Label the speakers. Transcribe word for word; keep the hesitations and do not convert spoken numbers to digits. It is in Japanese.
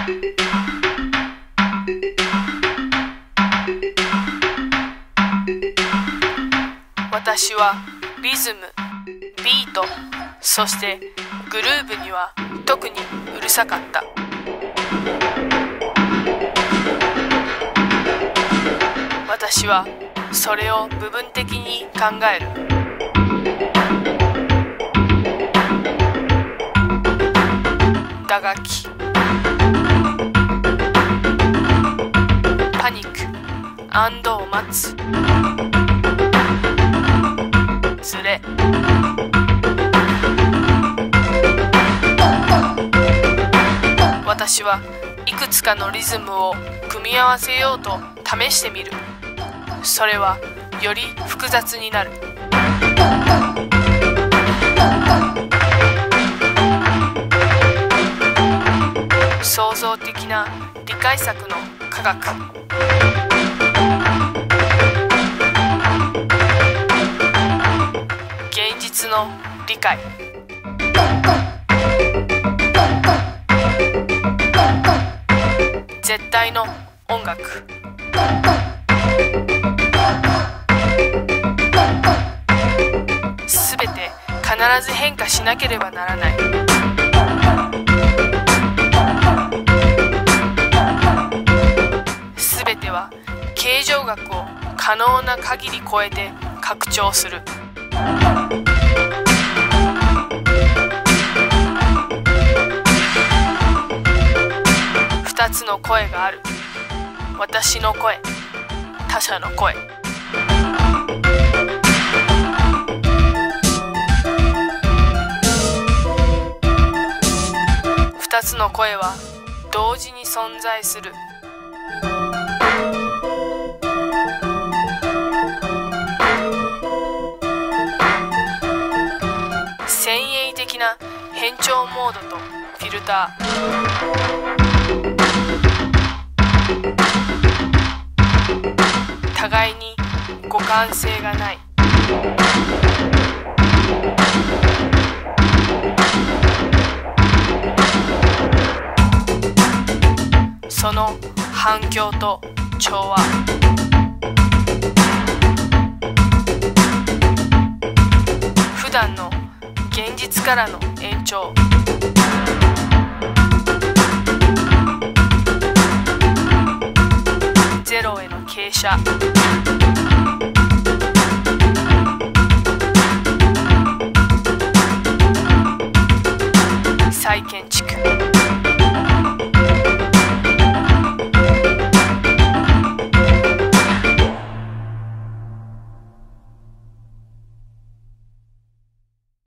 Speaker 1: 私はリズム、ビート、そしてグルーヴには特にうるさかった。私はそれを部分的に考える。打楽器、パニック、安堵を待つ、ズレ、私はいくつかのリズムを組み合わせようと試してみる。それはより複雑になる。創造的な理解策の科学。現実の理解。絶対の音楽。すべて必ず変化しなければならない。すべては形状学を可能な限り超えて拡張する。二つの声がある。私の声、他者の声。二つの声は同時に存在する。先鋭的な変調モードとフィルター。互いに互換性がない。その反響と調和。普段の現実からの延長。ゼロへの傾斜。再建築。